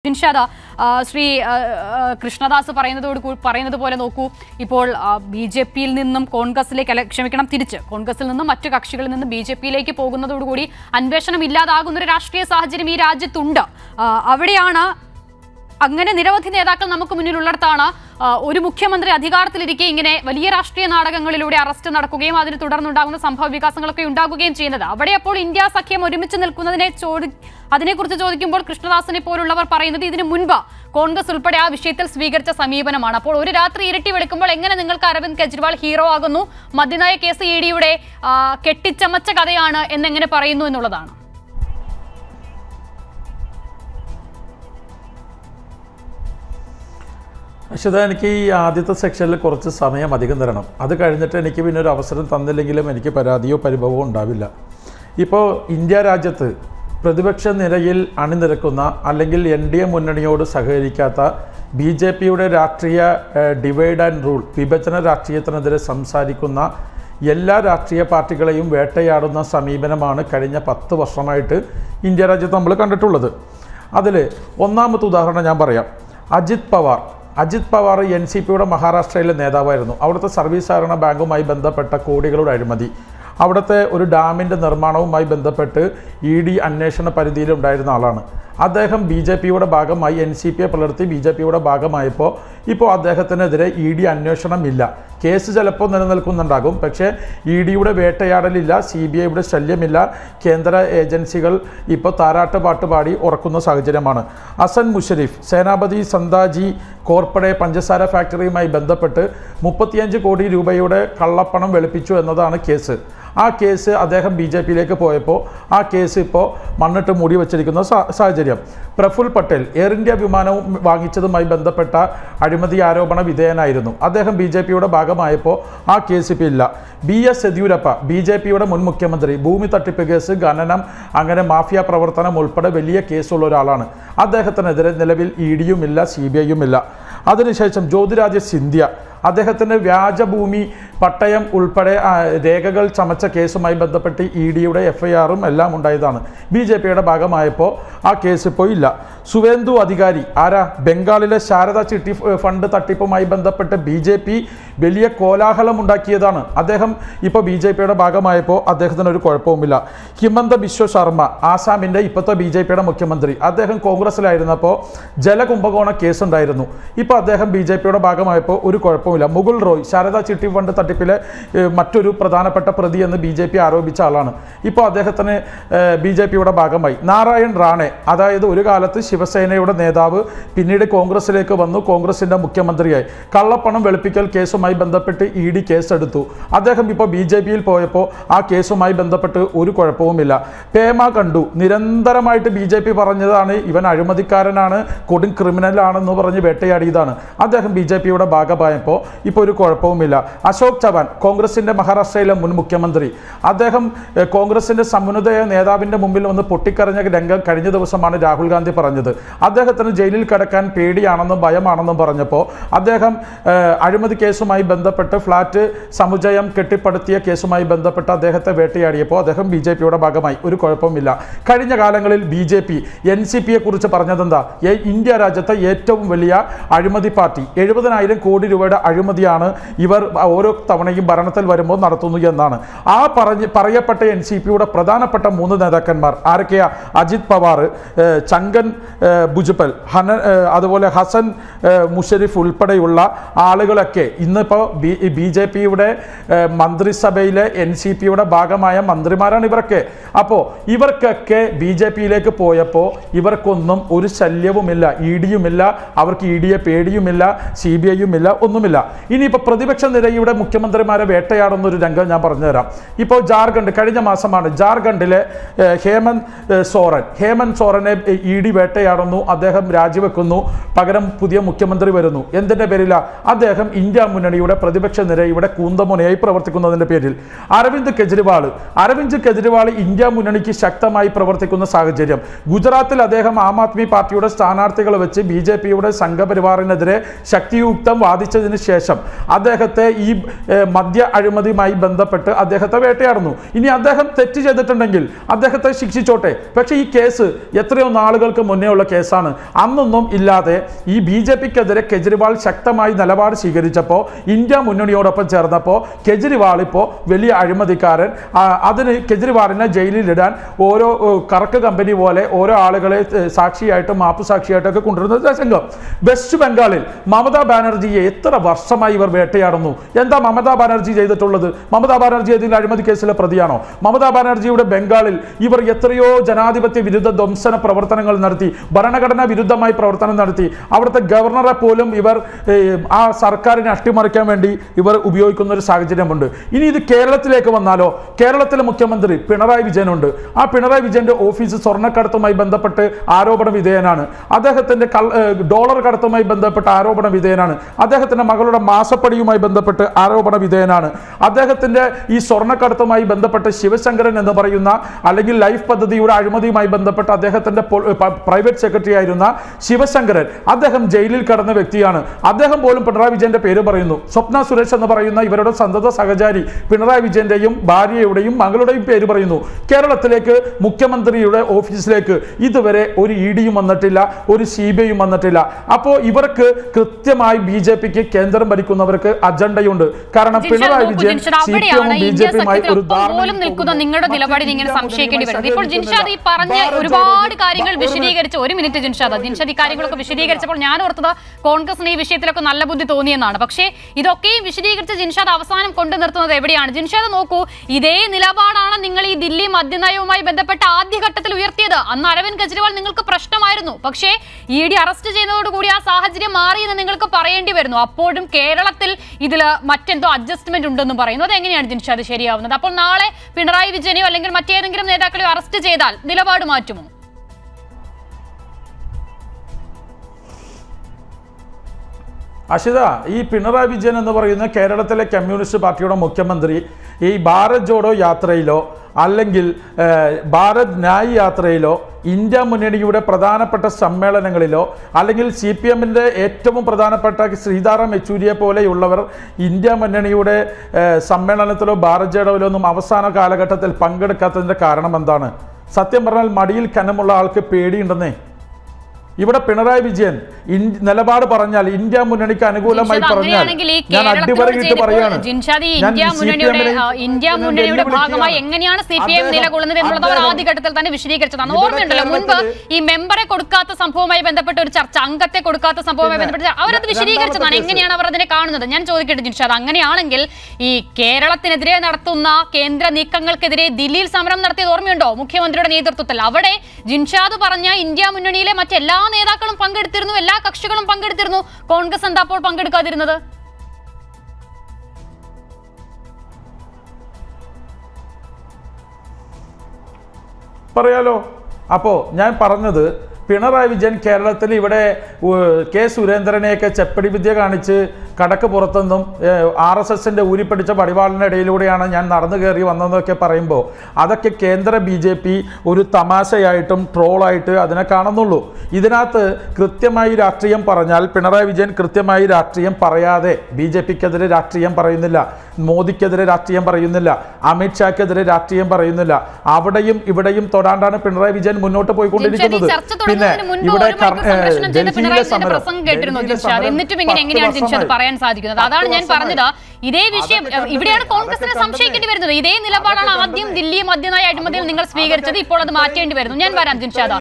ദിൻഷാദ, ശ്രീ കൃഷ്ണദാസ് പറയുന്നത് പോലെ നോക്കൂ, ഇപ്പോൾ BJP-യിൽ നിന്നും കോൺഗ്രസിലേക്ക്, ക്ഷമിക്കണം, തിരിച്ച് കോൺഗ്രസിൽ നിന്നും മറ്റു കക്ഷികളിൽ നിന്നും BJP-യിലേക്ക് പോകുന്നതോടുകൂടി അന്വേഷണം ഇല്ലാതാകുന്ന ഒരു രാഷ്ട്രീയ സാഹചര്യം ഈ രാജ്യത്തുണ്ട്. അവിടെയാണ് അങ്ങനെ നിരവധി നേതാക്കൾ നമുക്ക് മുന്നിലുള്ളിടത്താണ് ഒരു മുഖ്യമന്ത്രി അധികാരത്തിലിരിക്കെ ഇങ്ങനെ വലിയ രാഷ്ട്രീയ നാടകങ്ങളിലൂടെ അറസ്റ്റ് നടക്കുകയും അതിനെ തുടർന്നുണ്ടാകുന്ന സംഭവ വികാസങ്ങളൊക്കെ ഉണ്ടാകുകയും ചെയ്യുന്നത്. അവിടെ അപ്പോൾ ഇന്ത്യ സഖ്യം ഒരുമിച്ച് അതിനെക്കുറിച്ച് ചോദിക്കുമ്പോൾ കൃഷ്ണദാസിനെ പോലുള്ളവർ പറയുന്നത് ഇതിനു മുൻപ് കോൺഗ്രസ് ഉൾപ്പെടെ ആ വിഷയത്തിൽ സ്വീകരിച്ച സമീപനമാണ്. അപ്പോൾ ഒരു രാത്രി ഇരട്ടി വെളുക്കുമ്പോൾ എങ്ങനെ നിങ്ങൾക്ക് അരവിന്ദ് കെജ്രിവാൾ ഹീറോ ആകുന്നു, മദ്യനയ കേസ് ED-യുടെ കെട്ടിച്ചമച്ച കഥയാണ് എന്നെങ്ങനെ പറയുന്നു എന്നുള്ളതാണ്. അശ്വത, എനിക്ക് ഈ ആദ്യത്തെ സെക്ഷനിൽ കുറച്ച് സമയം അധികം തരണം. അത് കഴിഞ്ഞിട്ട് എനിക്ക് പിന്നെ ഒരു അവസരം തന്നില്ലെങ്കിലും എനിക്ക് പരാതിയോ പരിഭവമോ ഉണ്ടാവില്ല. ഇപ്പോൾ ഇന്ത്യ രാജ്യത്ത് പ്രതിപക്ഷ നിരയിൽ അണിനിരക്കുന്ന അല്ലെങ്കിൽ NDA മുന്നണിയോട് സഹകരിക്കാത്ത BJP-യുടെ രാഷ്ട്രീയ ഡിവൈഡ് ആൻഡ് റൂൾ, വിഭജന രാഷ്ട്രീയത്തിനെതിരെ സംസാരിക്കുന്ന എല്ലാ രാഷ്ട്രീയ പാർട്ടികളെയും വേട്ടയാടുന്ന സമീപനമാണ് കഴിഞ്ഞ 10 വർഷമായിട്ട് ഇന്ത്യ രാജ്യത്ത് നമ്മൾ കണ്ടിട്ടുള്ളത്. അതിൽ ഒന്നാമത്തെ ഉദാഹരണം ഞാൻ പറയാം. അജിത് പവാർ NCP-യുടെ മഹാരാഷ്ട്രയിലെ നേതാവായിരുന്നു. അവിടുത്തെ സർവീസ് സഹകരണ ബാങ്കുമായി ബന്ധപ്പെട്ട കോടികളുടെ അഴിമതി, അവിടുത്തെ ഒരു ഡാമിൻ്റെ നിർമ്മാണവുമായി ബന്ധപ്പെട്ട് ED അന്വേഷണ പരിധിയിലുണ്ടായിരുന്ന ആളാണ്. അദ്ദേഹം BJP-യുടെ ഭാഗമായി NCP-യെ പുലർത്തി BJP-യുടെ ഭാഗമായപ്പോൾ ഇപ്പോൾ അദ്ദേഹത്തിനെതിരെ ED അന്വേഷണമില്ല. കേസ് ചിലപ്പോൾ നിലനിൽക്കുന്നുണ്ടാകും, പക്ഷേ ED-യുടെ വേട്ടയാടലില്ല, CBI-യുടെ ശല്യമില്ല. കേന്ദ്ര ഏജൻസികൾ ഇപ്പോൾ താരാട്ട് പാട്ട് പാടി ഉറക്കുന്ന സാഹചര്യമാണ്. ഹസൻ മുഷരിഫ്, സേനാപതി സന്താജി കോർപ്പറേ പഞ്ചസാര ഫാക്ടറിയുമായി ബന്ധപ്പെട്ട് 35 കോടി രൂപയുടെ കള്ളപ്പണം വെളുപ്പിച്ചു എന്നതാണ് കേസ്. ആ കേസ് അദ്ദേഹം BJP-യിലേക്ക് പോയപ്പോൾ ആ കേസ് ഇപ്പോൾ മണ്ണിട്ട് മൂടി വച്ചിരിക്കുന്ന സാഹചര്യം. പ്രഫുൽ പട്ടേൽ എയർ ഇന്ത്യ വിമാനം വാങ്ങിച്ചതുമായി ബന്ധപ്പെട്ട അഴിമതി ആരോപണ വിധേയനായിരുന്നു. അദ്ദേഹം BJP-യുടെ ഭാഗമായപ്പോൾ ആ കേസ് ഇപ്പോൾ ഇല്ല. BS യെദ്യൂരപ്പ, BJP-യുടെ മുൻ മുഖ്യമന്ത്രി, ഭൂമി തട്ടിപ്പ് കേസ്, ഖനനം, അങ്ങനെ മാഫിയ പ്രവർത്തനം ഉൾപ്പെടെ വലിയ കേസുള്ള ഒരാളാണ്. അദ്ദേഹത്തിനെതിരെ നിലവിൽ ED-യും ഇല്ല, CBI-യും ഇല്ല. അതിനുശേഷം ജ്യോതിരാദിത്യ സിന്ധ്യ, അദ്ദേഹത്തിൻ്റെ വ്യാജഭൂമി പട്ടയം ഉൾപ്പെടെ രേഖകൾ ചമച്ച കേസുമായി ബന്ധപ്പെട്ട് ED-യുടെ FIR-ഉം എല്ലാം ഉണ്ടായതാണ്. BJP-യുടെ ഭാഗമായപ്പോൾ ആ കേസ് ഇപ്പോൾ ഇല്ല. സുവേന്ദു അധികാരി, ബംഗാളിലെ ശാരദ ചിട്ടി ഫണ്ട് തട്ടിപ്പുമായി ബന്ധപ്പെട്ട് BJP വലിയ കോലാഹലം ഉണ്ടാക്കിയതാണ്. അദ്ദേഹം ഇപ്പോൾ BJP-യുടെ ഭാഗമായപ്പോൾ അദ്ദേഹത്തിനൊരു കുഴപ്പവുമില്ല. ഹിമന്ത ബിശ്വ ശർമ്മ, ആസാമിൻ്റെ ഇപ്പോഴത്തെ BJP-യുടെ മുഖ്യമന്ത്രി, അദ്ദേഹം കോൺഗ്രസ്സിലായിരുന്നപ്പോൾ ജലകുംഭകോണ കേസുണ്ടായിരുന്നു. ഇപ്പോൾ അദ്ദേഹം BJP-യുടെ ഭാഗമായപ്പോൾ ഒരു കുഴപ്പമില്ല. മുകുൾ റോയ്, ശാരദ ചിട്ടി ഫണ്ട് തട്ടിപ്പിലെ മറ്റൊരു പ്രധാനപ്പെട്ട പ്രതി എന്ന് BJP ആരോപിച്ച ആളാണ്. ഇപ്പോൾ അദ്ദേഹത്തിന് BJP-യുടെ ഭാഗമായി. നാരായൺ റാണെ, അതായത് ഒരു കാലത്ത് ശിവസേനയുടെ നേതാവ്, പിന്നീട് കോൺഗ്രസിലേക്ക് വന്നു, കോൺഗ്രസിൻ്റെ മുഖ്യമന്ത്രിയായി. കള്ളപ്പണം വെളുപ്പിക്കൽ കേസുമായി ബന്ധപ്പെട്ട് ED കേസെടുത്തു. അദ്ദേഹം ഇപ്പോൾ BJP-യിൽ പോയപ്പോൾ ആ കേസുമായി ബന്ധപ്പെട്ട് ഒരു കുഴപ്പവുമില്ല. പേമ കണ്ടു, നിരന്തരമായിട്ട് BJP പറഞ്ഞതാണ് ഇവൻ അഴിമതിക്കാരനാണ്, കൊടും ക്രിമിനലാണെന്ന് പറഞ്ഞ് വേട്ടയാടിയതാണ്. അദ്ദേഹം BJP-യുടെ ഭാഗമായപ്പോൾ ഇപ്പോൾ ഒരു കുഴപ്പവുമില്ല. അശോക് ചവാൻ, കോൺഗ്രസിൻ്റെ മഹാരാഷ്ട്രയിലെ മുൻ മുഖ്യമന്ത്രി, അദ്ദേഹം കോൺഗ്രസിൻ്റെ സമുന്നതയ നേതാവിൻ്റെ മുമ്പിൽ വന്ന് പൊട്ടിക്കരഞ്ഞ രംഗം കഴിഞ്ഞ ദിവസമാണ് രാഹുൽ ഗാന്ധി പറഞ്ഞത്. അദ്ദേഹത്തിന് ജയിലിൽ കിടക്കാൻ പേടിയാണെന്നും ഭയമാണെന്നും പറഞ്ഞപ്പോൾ അദ്ദേഹം അഴിമതി കേസുമായി ബന്ധപ്പെട്ട് ഫ്ലാറ്റ് സമുച്ചയം കെട്ടിപ്പടുത്തിയ കേസുമായി ബന്ധപ്പെട്ട് അദ്ദേഹത്തെ വേട്ടയാടിയപ്പോൾ അദ്ദേഹം BJP-യുടെ ഭാഗമായി. ഒരു കുഴപ്പമില്ല. കഴിഞ്ഞ കാലങ്ങളിൽ BJP NCP-യെ കുറിച്ച് പറഞ്ഞതെന്താ? ഇന്ത്യ രാജ്യത്തെ ഏറ്റവും വലിയ അഴിമതി പാർട്ടി, 70,000 കോടി രൂപയുടെ അഴിമതിയാണ് ഇവർ ഓരോ തവണയും ഭരണത്തിൽ വരുമ്പോൾ നടത്തുന്നു എന്നാണ്. ആ പറയപ്പെട്ട NCP-യുടെ പ്രധാനപ്പെട്ട 3 നേതാക്കന്മാർ ആരൊക്കെയാ? അജിത് പവാർ, ചങ്കൻ ഭുജ്പൽ, അതുപോലെ ഹസൻ മുഷരിഫ് ഉൾപ്പെടെയുള്ള ആളുകളൊക്കെ ഇന്നിപ്പോൾ BJP-യുടെ മന്ത്രിസഭയിലെ NCP-യുടെ ഭാഗമായ മന്ത്രിമാരാണ് ഇവരൊക്കെ. അപ്പോൾ ഇവർക്കൊക്കെ BJP-യിലേക്ക് പോയപ്പോൾ ഇവർക്കൊന്നും ഒരു ശല്യവുമില്ല, ED-യുമില്ല, അവർക്ക് ED-യെ പേടിയുമില്ല, CBI-യും ഇല്ല, ഒന്നുമില്ല. ഇനിയിപ്പോൾ പ്രതിപക്ഷ നിരയുടെ മുഖ്യമന്ത്രിമാരെ വേട്ടയാടുന്ന ഒരു രംഗം ഞാൻ പറഞ്ഞുതരാം. ഇപ്പോൾ ജാർഖണ്ഡ്, കഴിഞ്ഞ മാസമാണ് ജാർഖണ്ഡിലെ ഹേമന്ത് സോറനെ ED വേട്ടയാടുന്നു. അദ്ദേഹം രാജിവെക്കുന്നു, പകരം പുതിയ മുഖ്യമന്ത്രി വരുന്നു. എന്തിൻ്റെ പേരിലാണ്? അദ്ദേഹം ഇന്ത്യ മുന്നണിയുടെ പ്രതിപക്ഷ നിരയുടെ കൂന്തമുനയായി പ്രവർത്തിക്കുന്നതിൻ്റെ പേരിൽ. അരവിന്ദ് കെജ്രിവാൾ ഇന്ത്യ മുന്നണിക്ക് ശക്തമായി പ്രവർത്തിക്കുന്ന സാഹചര്യം. ഗുജറാത്തിൽ അദ്ദേഹം ആം ആദ്മി പാർട്ടിയുടെ സ്ഥാനാർത്ഥികളെ വെച്ച് BJP-യുടെ സംഘപരിവാറിനെതിരെ ശക്തിയുക്തം വാദിച്ചതിന് ശേഷം അദ്ദേഹത്തെ ഈ മദ്യ അഴിമതിയുമായി ബന്ധപ്പെട്ട് അദ്ദേഹത്തെ വേട്ടയാടുന്നു. ഇനി അദ്ദേഹം തെറ്റ് ചെയ്തിട്ടുണ്ടെങ്കിൽ അദ്ദേഹത്തെ ശിക്ഷിച്ചോട്ടെ. പക്ഷേ ഈ കേസ് എത്രയോ നാളുകൾക്ക് മുന്നേ ഉള്ള കേസാണ്. അന്നൊന്നും ഇല്ലാതെ ഈ BJPക്കെതിരെ കെജ്രിവാൾ ശക്തമായി നിലപാട് സ്വീകരിച്ചപ്പോൾ, ഇന്ത്യ മുന്നണിയോടൊപ്പം ചേർന്നപ്പോൾ കെജ്രിവാൾ ഇപ്പോൾ വലിയ അഴിമതിക്കാരൻ, അതിന് കെജ്രിവാളിനെ ജയിലിലിടാൻ ഓരോ കറക്ക് കമ്പനി പോലെ ഓരോ ആളുകളെ സാക്ഷിയായിട്ടും മാപ്പ് സാക്ഷിയായിട്ടൊക്കെ കൊണ്ടുവരുന്നത് രംഗം. വെസ്റ്റ് ബംഗാളിൽ മമതാ ബാനർജിയെ എത്ര വർഷമായി ഇവർ വേട്ടയാടുന്നു. എന്താ മമതാ ബാനർജി ചെയ്തിട്ടുള്ളത്? മമതാ ബാനർജി ഇതിൽ അഴിമതി കേസിലെ പ്രതിയാണോ? മമതാ ബാനർജിയുടെ ബംഗാളിൽ ഇവർ എത്രയോ ജനാധിപത്യ വിരുദ്ധ ധ്വംസന പ്രവർത്തനങ്ങൾ നടത്തി, ഭരണഘടനാ വിരുദ്ധമായി പ്രവർത്തനം നടത്തി. അവിടുത്തെ ഗവർണറെ പോലും ഇവർ ആ സർക്കാരിനെ അട്ടിമറിക്കാൻ വേണ്ടി ഇവർ ഉപയോഗിക്കുന്ന ഒരു സാഹചര്യമുണ്ട്. ഇനി ഇത് കേരളത്തിലേക്ക് വന്നാലോ? കേരളത്തിലെ മുഖ്യമന്ത്രി പിണറായി വിജയനുണ്ട്. ആ പിണറായി വിജയന്റെ ഓഫീസ് സ്വർണ്ണക്കടത്തുമായി ബന്ധപ്പെട്ട് ആരോപണ വിധേയനാണ്. അദ്ദേഹത്തിന്റെ ഡോളർ കടത്തുമായി ബന്ധപ്പെട്ട് ആരോപണ വിധേയനാണ്. അദ്ദേഹത്തിന്റെ മകളുടെ മാസപ്പടിയുമായി ബന്ധപ്പെട്ട് ആരോപണ വിധേയനാണ്. അദ്ദേഹത്തിന്റെ ഈ സ്വർണ്ണക്കടത്തുമായി ബന്ധപ്പെട്ട് ശിവശങ്കരൻ എന്ന് പറയുന്ന, അല്ലെങ്കിൽ ലൈഫ് പദ്ധതിയുടെ അഴിമതിയുമായി ബന്ധപ്പെട്ട് അദ്ദേഹത്തിന്റെ പ്രൈവറ്റ് സെക്രട്ടറി ആയിരുന്ന ശിവശങ്കരൻ, അദ്ദേഹം ജയിലിൽ കടന്ന വ്യക്തിയാണ്. അദ്ദേഹം പോലും പിണറായി വിജയന്റെ പേര് പറയുന്നു. സ്വപ്ന സുരേഷ് എന്ന് പറയുന്ന ഇവരുടെ സന്തത സഹചാരി പിണറായി വിജയന്റെയും ഭാര്യയുടെയും മകളുടെയും പേര് പറയുന്നു. കേരളത്തിലേക്ക് മുഖ്യമന്ത്രിയുടെ ഓഫീസിലേക്ക് ഇതുവരെ ഒരു ഇഡിയും വന്നിട്ടില്ല, ഒരു CBIയും വന്നിട്ടില്ല. അപ്പോൾ ഇവർക്ക് കൃത്യമായി BJPക്ക് കേന്ദ്രം ഭരിക്കുന്നവർക്ക് അജണ്ടയുണ്ട്. കാരണം പിണറായി വിജയൻ BJPയുമായി ഒരു നിൽക്കുന്ന നിങ്ങളുടെ നിലപാടിൽ ഇങ്ങനെ സംശയിക്കേണ്ടി വരുന്നത്. ഇപ്പോൾ ജിൻഷാദ് ഈ പറഞ്ഞ ഒരുപാട് കാര്യങ്ങൾ വിശദീകരിച്ച്, ഒരു മിനിറ്റ് ജിൻഷാദ് ഈ കാര്യങ്ങളൊക്കെ വിശദീകരിച്ചപ്പോൾ ഞാൻ ഓർത്തത് കോൺഗ്രസിന് ഈ വിഷയത്തിലൊക്കെ നല്ല ബുദ്ധി തോന്നിയെന്നാണ്. പക്ഷേ ഇതൊക്കെയും വിശദീകരിച്ച് ജിൻഷാദ് അവസാനം കൊണ്ടു നിർത്തുന്നത് എവിടെയാണ്? ജിൻഷാദ് നോക്കൂ, ഇതേ നിലപാടാണ് നിങ്ങൾ ഈ ദില്ലി മദ്യനയവുമായി ബന്ധപ്പെട്ട ആദ്യഘട്ടത്തിൽ ഉയർത്തിയത്. അന്ന് അരവിന്ദ് കെജ്രിവാൾ നിങ്ങൾക്ക് പ്രശ്നമായിരുന്നു. പക്ഷേ ED അറസ്റ്റ് ചെയ്യുന്നതോടുകൂടി ആ സാഹചര്യം മാറിയെന്ന് നിങ്ങൾക്ക് പറയേണ്ടി വരുന്നു. അപ്പോഴും കേരളത്തിൽ ഇതിൽ മറ്റെന്തോ അഡ്ജസ്റ്റ്മെന്റ് ഉണ്ടെന്ന് പറയുന്നു. അതെങ്ങനെയാണ് ജിൻഷാദ് ശരിയാവുന്നത്? അപ്പോൾ നാളെ പിണറായി വിജയനെയോ അല്ലെങ്കിൽ മറ്റേതെങ്കിലും നേതാക്കളെയോ അറസ്റ്റ് ചെയ്താൽ നിലപാട് മാറ്റുമോ? അഷിത, ഈ പിണറായി വിജയൻ എന്ന് പറയുന്ന കേരളത്തിലെ കമ്മ്യൂണിസ്റ്റ് പാർട്ടിയുടെ മുഖ്യമന്ത്രി ഈ ഭാരത് ജോഡോ യാത്രയിലോ അല്ലെങ്കിൽ ഭാരത് ന്യായ് യാത്രയിലോ ഇന്ത്യ മുന്നണിയുടെ പ്രധാനപ്പെട്ട സമ്മേളനങ്ങളിലോ അല്ലെങ്കിൽ CPMന്റെ ഏറ്റവും പ്രധാനപ്പെട്ട സീതാറാം യെച്ചൂരിയെ പോലെയുള്ളവർ ഇന്ത്യ മുന്നണിയുടെ സമ്മേളനത്തിലോ ഭാരത് ജോഡോയിലോ ഒന്നും അവസാന കാലഘട്ടത്തിൽ പങ്കെടുക്കാത്തതിൻ്റെ കാരണം എന്താണ്? സത്യം പറഞ്ഞാൽ മടിയിൽ കനമുള്ള ആൾക്ക് പേടിയുണ്ടെന്നേ. ഇവിടെ പിണറായി വിജയൻ നിലപാട് പറഞ്ഞാൽ, ഇന്ത്യ മുന്നണിക്ക് അനുകൂലമായി പറഞ്ഞാൽ, ഞാൻ അടിവരയിട്ട് പറയാണ്, ഇന്ത്യ മുന്നണിയുടെ ഭാഗമായി എങ്ങനെയാണ് CPM നിലകൊള്ളുന്നത് എന്നുള്ളത് അവർ ആദ്യഘട്ടത്തിൽ തന്നെ വിശദീകരിച്ചതാണ്. ഓർമ്മയുണ്ടല്ലോ, മുൻപ് ഈ മെമ്പറെ കൊടുക്കാത്ത സംഭവവുമായി ബന്ധപ്പെട്ട ഒരു ചർച്ച, അംഗത്തെ കൊടുക്കാത്ത സംഭവവുമായി ബന്ധപ്പെട്ട് അവരത് വിശദീകരിച്ചതാണ്. എങ്ങനെയാണ് അവർ അതിനെ കാണുന്നത്? ഞാൻ ചോദിക്കട്ടെ ജിൻഷാദ്, അങ്ങനെയാണെങ്കിൽ ഈ കേരളത്തിനെതിരെ നടത്തുന്ന കേന്ദ്ര നീക്കങ്ങൾക്കെതിരെ ദില്ലിയിൽ സമരം നടത്തിയത് ഓർമ്മയുണ്ടോ? മുഖ്യമന്ത്രിയുടെ നേതൃത്വത്തിൽ. അവിടെ ജിൻഷാദ് പറഞ്ഞ ഇന്ത്യ മുന്നണിയിലെ മറ്റെല്ലാ നേതാക്കളും പങ്കെടുത്തിരുന്നു, എല്ലാ കക്ഷികളും പങ്കെടുത്തിരുന്നു. കോൺഗ്രസ് എന്താ അപ്പോൾ പങ്കെടുക്കാതിരുന്നത്? പറയാലോ. അപ്പോൾ ഞാൻ പറഞ്ഞത്, പിണറായി വിജയൻ കേരളത്തിൽ ഇവിടെ കെ സുരേന്ദ്രനെയൊക്കെ ചെപ്പടി വിദ്യ കാണിച്ച് കടക്ക് പുറത്തുനിന്നും RSSന്റെ ഊരിപ്പിടിച്ച പടിവാളിൻ്റെ ഇടയിലൂടെയാണ് ഞാൻ നടന്നു കയറി വന്നതെന്നൊക്കെ പറയുമ്പോൾ അതൊക്കെ കേന്ദ്ര BJP ഒരു തമാശയായിട്ടും ട്രോളായിട്ട് അതിനെ കാണുന്നുള്ളൂ. ഇതിനകത്ത് കൃത്യമായി രാഷ്ട്രീയം പറഞ്ഞാൽ പിണറായി വിജയൻ കൃത്യമായി രാഷ്ട്രീയം പറയാതെ BJPക്കെതിരെ രാഷ്ട്രീയം പറയുന്നില്ല, മോദിക്കെതിരെ രാഷ്ട്രീയം പറയുന്നില്ല, അമിത്ഷാക്കെതിരെ രാഷ്ട്രീയം പറയുന്നില്ല. അവിടെയും ഇവിടെയും തൊടാണ്ടാണ് പിണറായി വിജയൻ മുന്നോട്ട് പോയിക്കൊണ്ടിരിക്കുന്നത്. പിന്നെ ഇവിടെ എന്നിട്ടും ഇങ്ങനെ എങ്ങനെയാണ് ജിൻഷാദ് പറയാൻ സാധിക്കുന്നത്? അതാണ് ഞാൻ പറഞ്ഞത്. ഇതേ വിഷയം ഇവിടെയാണ് കോൺഗ്രസിനെ സംശയിക്കേണ്ടി വരുന്നത്. ഇതേ നിലപാടാണ് ആദ്യം ദില്ലി മദ്യനയ അഴിമതിയിൽ നിങ്ങൾ സ്വീകരിച്ചത്, ഇപ്പോൾ അത് മാറ്റേണ്ടി വരുന്നു. ഞാൻ വരാം ജിൻഷാദ്.